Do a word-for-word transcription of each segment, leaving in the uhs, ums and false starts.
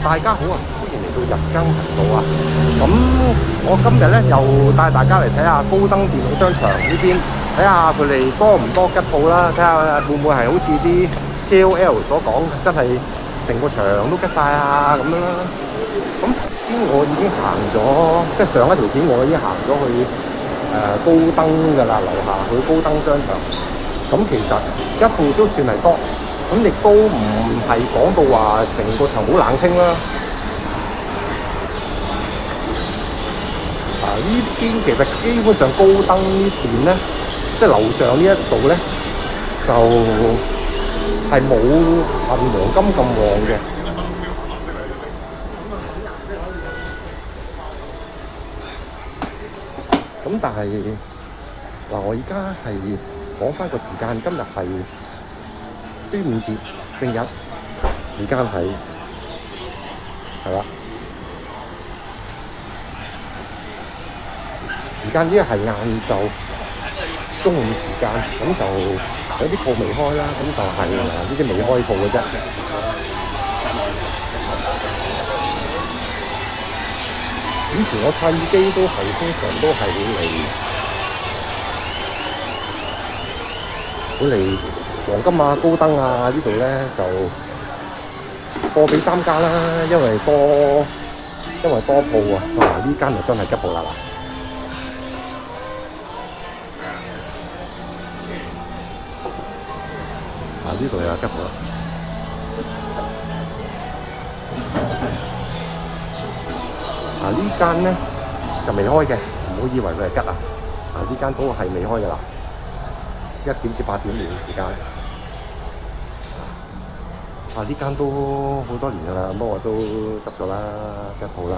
大家好啊，歡迎嚟到日更頻道啊！咁我今日咧又帶大家嚟睇下高登電腦商場呢邊，睇下佢哋多唔多吉鋪啦，睇下會唔會係好似啲 K O L 所講，真係成個場都吉晒啊咁樣啦。咁頭先我已經行咗，即係上一條片我已經行咗去誒、呃、高登㗎啦，樓下去高登商場。咁其實吉鋪都算係多。咁亦都唔係講到話成個場好冷清啦。啊，呢邊其實基本上高登呢邊咧，即係樓上呢一度咧，就係冇銀黃金咁旺嘅。咁但係嗱，我而家係講翻個時間，今日係端午節正日，時間係係啦，時間呢係晏晝中午時間，咁就有啲鋪未開啦，咁就係呢啲未開鋪嘅啫。以前我刷耳機都係通常都係會嚟會嚟。黃金啊、高登啊呢度咧就貨比三家啦，因為多因為多鋪啊，哇！呢間就真係吉鋪啦嗱。啊，呢度有吉鋪啦。啊，呢間咧就未開嘅，唔好以為佢係吉啊。啊，呢間都係未開嘅啦，一點至八點年嘅時間。啊！呢間都好多年㗎啦，不過都執咗啦，吉鋪啦。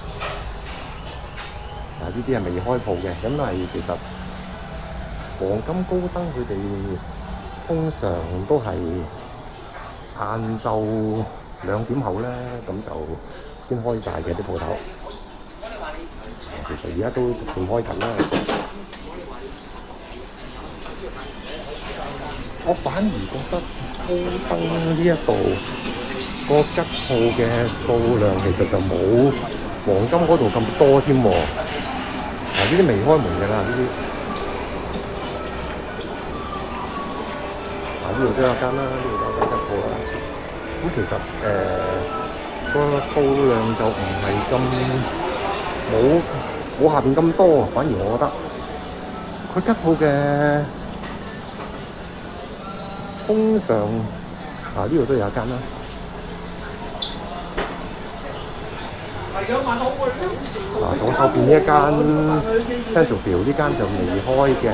啊！呢啲係未開鋪嘅，咁係其實黃金高登佢哋通常都係晏晝兩點後咧，咁就先開晒嘅啲鋪頭。其實而家都逐漸開緊啦。我反而覺得高登呢一度個吉鋪嘅數量其實就冇黃金嗰度咁多添喎。嗱，呢啲未開門㗎啦，呢啲。嗱，呢度都有間啦，呢度都有間吉鋪啦。咁其實誒個、呃、數量就唔係咁冇冇下邊咁多，反而我覺得佢吉鋪嘅。通常啊，呢度都有一間啦。啊，左手邊呢一間 Centralville 呢間就未開嘅，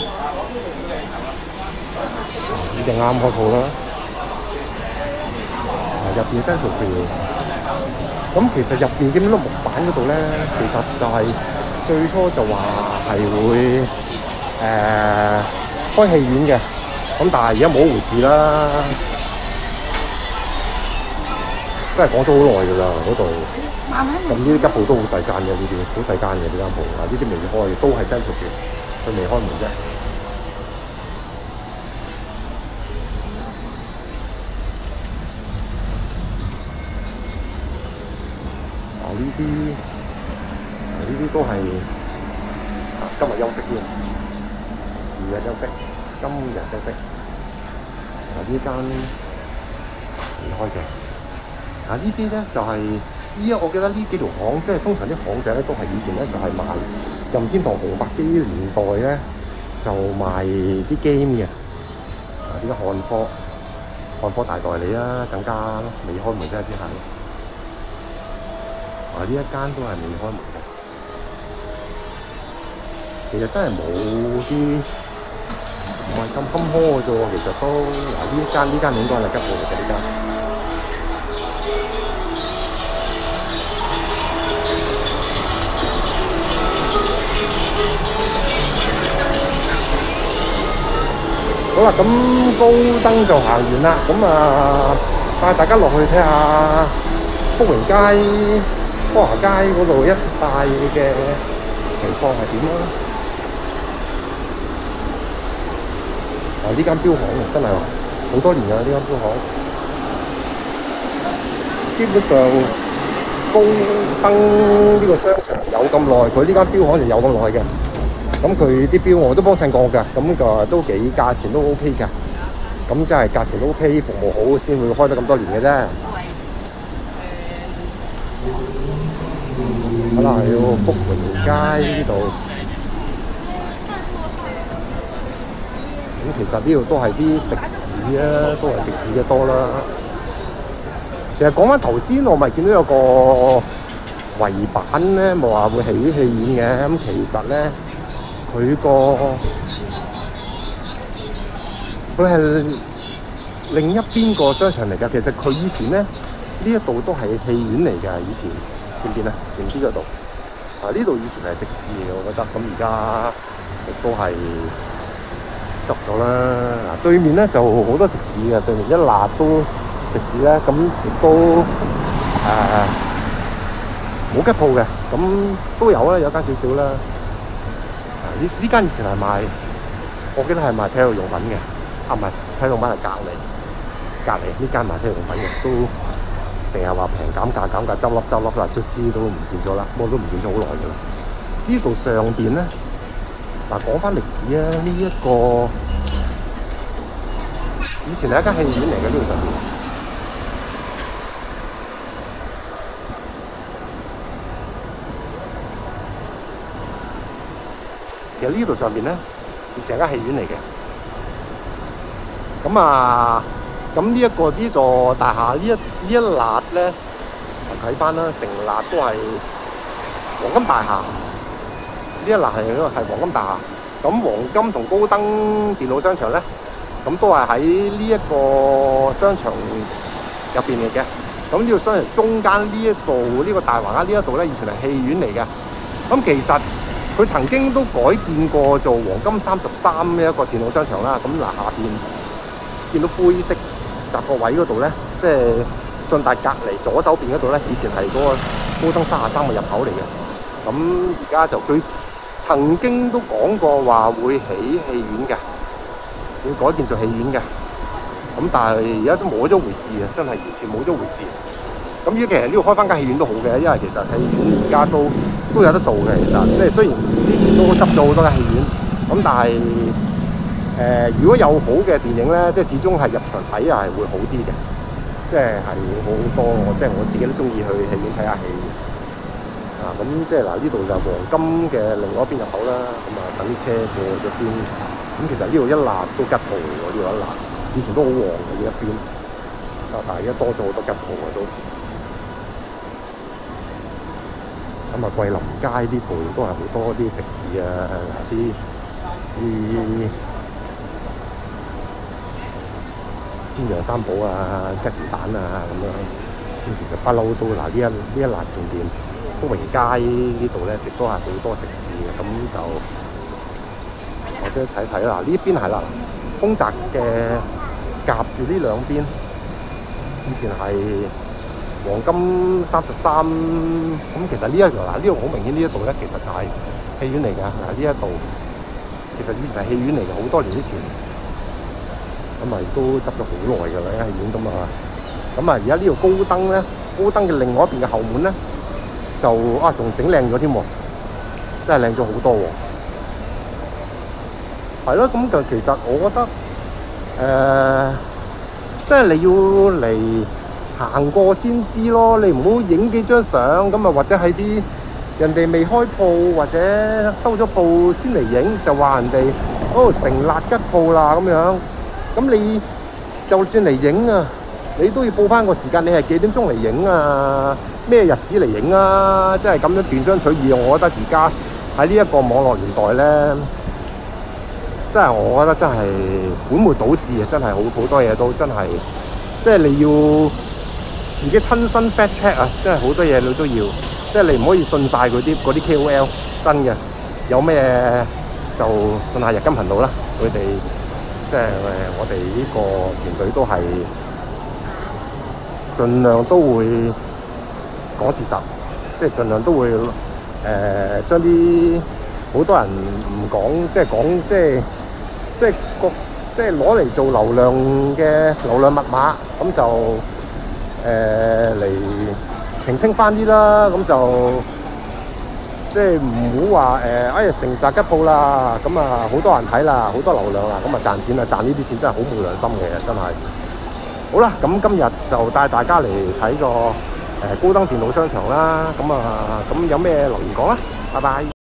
呢隻啱開鋪啦。啊，入邊 Centralville，咁其實入邊見到木板嗰度咧，其實就係最初就話係會誒、呃、開戲院嘅。咁但係而家冇一回事啦，真係講咗好耐㗎啦嗰度。咁呢啲吉鋪都好細間嘅，呢啲好細間嘅呢間鋪啊，呢啲未開，都係 Centralville，佢未開門啫。啊，呢啲呢啲都係今日休息添，是日休息。今日休息，嗱呢間未開嘅，嗱呢啲咧就係依家我記得呢幾條巷，即係通常啲巷仔咧都係以前咧就係賣任天堂紅白機年代咧就賣啲 game 嘅，啊呢個漢科漢科大代理啦，更加未開門真係之下，啊呢一間都係未開門嘅，其實真係冇啲。唔係咁坎坷嘅啫喎，其實都嗱呢間呢間應該係吉鋪嚟嘅呢間。好啦，咁高登就行完啦，咁啊帶大家落去睇下福榮街、科華街嗰度一帶嘅情況係點啦。啊！呢間錶行真係好多年㗎，呢間錶行基本上高登呢個商場有咁耐，佢呢間錶行就有咁耐嘅。咁佢啲錶我都幫襯過㗎，咁個都幾價錢都 OK 㗎。咁真係價錢都 OK，服務好先會開得咁多年嘅啫。好啦，去到福門街呢度。咁其實呢度都係啲食肆啊，都係食肆嘅多啦。其實講翻頭先，我咪見到有個圍板咧，冇話會起戲院嘅。咁其實咧，佢個佢係另一邊個商場嚟㗎。其實佢以前咧呢一度都係戲院嚟㗎。以前前邊啊，前邊嗰度啊，呢度以前係食肆嘅，我覺得。咁而家亦都係執咗啦。嗱，對面咧就好多食肆嘅，對面一辣都食肆咧，咁亦都誒冇吉鋪嘅，咁都有啦，有間少少啦。呢呢間以前係賣，我記得係賣體育用品嘅，啊唔係體育用品係隔離，隔離呢間賣體育用品嘅，都成日話平減價減價，執笠執笠啦，卒之都唔見咗啦，我都唔見咗好耐㗎啦。呢度上邊咧，嗱講翻歷史啊，呢一個以前係一間戲院嚟嘅，呢度上邊。其實呢度上邊咧，以前係間戲院嚟嘅。咁啊，咁呢一個呢座大廈呢一呢一辣咧，睇翻啦，成辣都係黃金大廈。呢一辣係嗰個係黃金大廈。咁黃金同高登電腦商場咧，咁都係喺呢一個商場入邊嚟嘅。咁呢個商場中間呢一度呢個大橫街呢一度咧，以前係戲院嚟嘅。咁其實佢曾經都改建過做黃金三十三呢一個電腦商場啦。咁嗱，下邊見到灰色雜個位嗰度咧，即係順帶隔離左手邊嗰度咧，以前係嗰個高登三十三嘅入口嚟嘅。咁而家就佢曾經都講過話會起戲院嘅，會改建做戲院嘅。咁但係而家都冇咗回事啊！真係完全冇咗回事。咁依其實呢度開翻間戲院都好嘅，因為其實戲院而家都都有得做嘅。其實即係雖然之前都執咗好多間戲院，咁但係誒、呃、如果有好嘅電影咧，即係始終係入場睇又係會好啲嘅，即係係好多我即係我自己都中意去戲院睇下戲啊。咁即係嗱，呢度就黃金嘅另外一邊入口啦。咁啊，等啲車過咗先。咁其實呢度一辣都吉鋪嚟喎，呢度一辣以前都好旺嘅呢一邊，啊但係而家多咗好多吉鋪啊都。咁啊，桂林街呢度都係好多啲食肆啊，啲啲煎釀三寶啊、吉魚蛋啊咁樣。咁其實不嬲都嗱，呢一呢一辣前邊福榮街呢度咧，亦都係好多食肆嘅。咁就我哋睇睇啦，呢邊係啦，豐澤嘅夾住呢兩邊，以前係黃金三十三。咁其實呢一度嗱，呢度好明顯呢一度咧，其實就係戲院嚟㗎。嗱，呢一度其實以前係戲院嚟嘅，好多年之前。咁咪都執咗好耐㗎啦，戲院咁啊。咁啊，而家呢度高登咧，高登嘅另外一邊嘅後門咧，就啊仲整靚咗添喎，真係靚咗好多喎。係咯，咁就其實我覺得誒、呃，即係你要嚟行過先知咯，你唔好影幾張相咁啊，或者係啲人哋未開鋪或者收咗鋪先嚟影，就話人哋哦成辣吉鋪啦咁樣。咁你就算嚟影啊，你都要報翻個時間，你係幾點鐘嚟影啊？咩日子嚟影啊？即係咁樣斷章取義，我覺得而家喺呢一個網絡年代咧，真係我覺得真係本末倒置啊！真係好好多嘢都真係，即係你要自己親身 fact check 啊！真係好多嘢你都要，即係你唔可以信晒嗰啲嗰啲 K O L 真嘅，有咩就信下日金頻道啦，佢哋。即係誒，我哋呢個團隊都係盡量都會講事實，即係盡量都會誒將啲好多人唔講，即係講即係即係個即係攞嚟做流量嘅流量密碼，咁就誒嚟澄清翻啲啦，咁就即係唔好話誒，哎呀成扎吉鋪啦，咁啊好多人睇啦，好多流量啦，咁啊賺錢啊，賺呢啲錢真係好冇良心嘅，真係。好啦，咁今日就帶大家嚟睇個誒高登電腦商場啦，咁啊咁有咩留言講啦，拜拜。